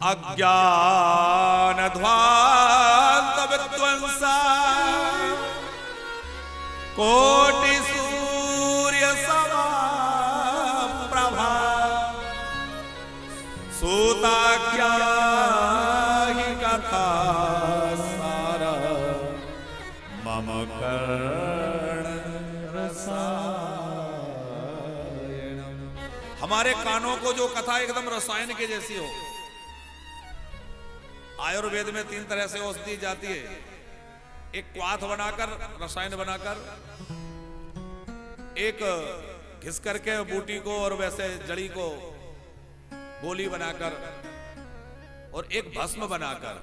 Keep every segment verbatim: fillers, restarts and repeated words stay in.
अज्ञान ध्वांत विध्वंसा कोटि सूर्य समा प्रभा सूता क्या ही कथा सारा मम कर्ण रसायन। हमारे कानों को जो कथा एकदम रसायन के जैसी हो। आयुर्वेद में तीन तरह से औषधि जाती है, एक क्वाथ बनाकर रसायन बनाकर, एक घिस करके बूटी को और वैसे जड़ी को गोली बनाकर, और एक भस्म बनाकर।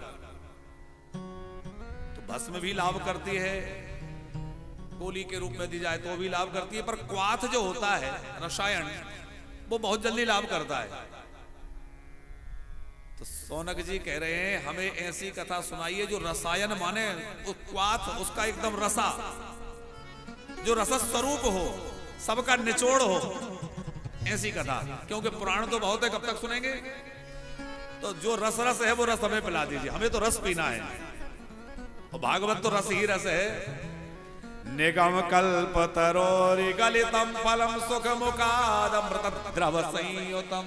तो भस्म भी लाभ करती है, गोली के रूप में दी जाए तो भी लाभ करती है, पर क्वाथ जो होता है रसायन वो बहुत जल्दी लाभ करता है। तो सोनक जी कह रहे हैं हमें ऐसी कथा सुनाइए जो रसायन माने उस क्वाथ उसका एकदम रसा, जो रस स्वरूप हो, सबका निचोड़ हो, ऐसी कथा। क्योंकि पुराण तो बहुत है, कब तक सुनेंगे। तो जो रस रस है वो रस हमें पिला दीजिए, हमें तो रस पीना है। और भागवत तो रस ही रस है। निगम कल्प तरोरि गलितम फलम सुख मुखादमृत द्रव संयुतम।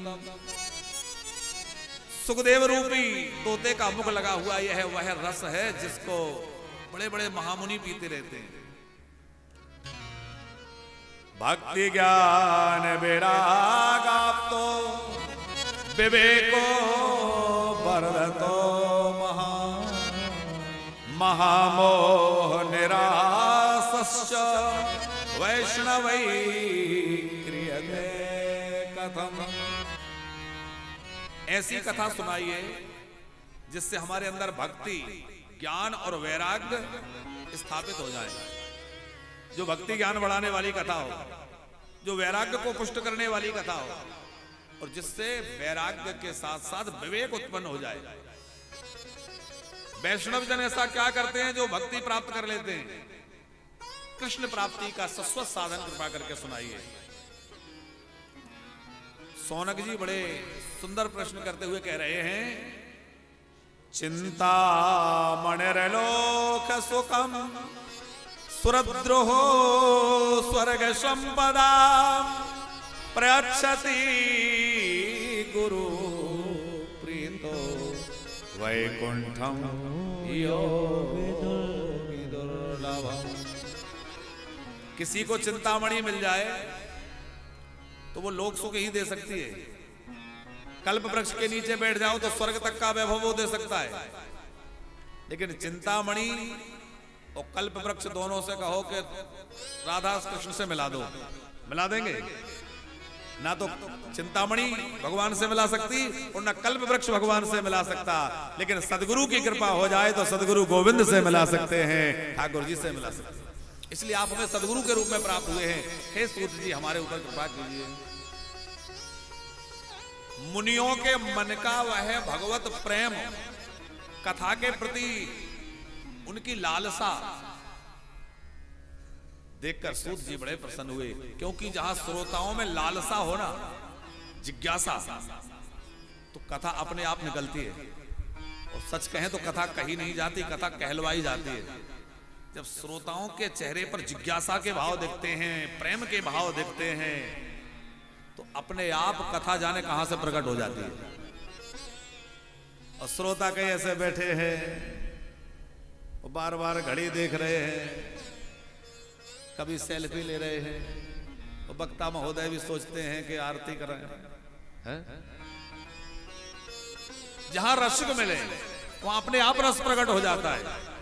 सुखदेव रूपी तोते का मुख लगा हुआ यह वह रस है जिसको बड़े बड़े महामुनि पीते रहते हैं। भक्ति ज्ञान विराग तो विवेको वर्धतो महा महामोह निरासश्च वैष्णवै क्रियते कथम। ऐसी कथा सुनाइए जिससे हमारे अंदर भक्ति ज्ञान और वैराग्य स्थापित हो जाए। जो भक्ति ज्ञान बढ़ाने वाली कथा हो, जो वैराग्य को पुष्ट करने वाली कथा हो, और जिससे वैराग्य के साथ साथ विवेक उत्पन्न हो जाए। वैष्णव जन ऐसा क्या करते हैं जो भक्ति प्राप्त कर लेते हैं। कृष्ण प्राप्ति का शाश्वत साधन कृपा करके सुनाइए। सोनक जी बड़े सुंदर प्रश्न करते हुए कह रहे हैं, चिंता मणिरलोक सुखम सुरद्रोहो स्वर्ग संपदा प्रयच्छति गुरु प्रीतो वैकुंठम यो विदुर्लभम। किसी को चिंतामणि मिल जाए तो वो लोक सुख ही दे सकती है। कल्प वृक्ष के नीचे बैठ जाओ तो स्वर्ग तक का वैभव वो दे सकता है। लेकिन चिंतामणि और कल्प वृक्ष दोनों से कहो कि राधा कृष्ण से मिला दो, मिला देंगे ना। तो चिंतामणि भगवान से मिला सकती और ना कल्प वृक्ष भगवान से मिला सकता। लेकिन सदगुरु की कृपा हो जाए तो सदगुरु गोविंद से मिला सकते हैं, ठाकुर जी से मिला सकते हैं। इसलिए आप हमें सदगुरु के रूप में प्राप्त हुए हैं। हे सूत जी हमारे ऊपर कृपा कीजिए। मुनियों के मन का वह भगवत प्रेम, कथा के प्रति उनकी लालसा देखकर सूत जी बड़े प्रसन्न हुए। क्योंकि जहां श्रोताओं में लालसा हो ना, जिज्ञासा, तो कथा अपने आप निकलती है। और सच कहें तो कथा कही नहीं जाती, कथा कहलवाई जाती है। जब श्रोताओं के चेहरे पर जिज्ञासा के भाव दिखते हैं, प्रेम के भाव दिखते हैं, तो अपने आप कथा जाने कहां से प्रकट हो जाती है। और श्रोता कहीं ऐसे बैठे हैं, वो बार बार घड़ी देख रहे हैं, कभी सेल्फी ले रहे हैं। वो वक्ता महोदय भी सोचते हैं कि आरती करें। है? जहां रसिक मिले वहां अपने आप रस प्रकट हो जाता है।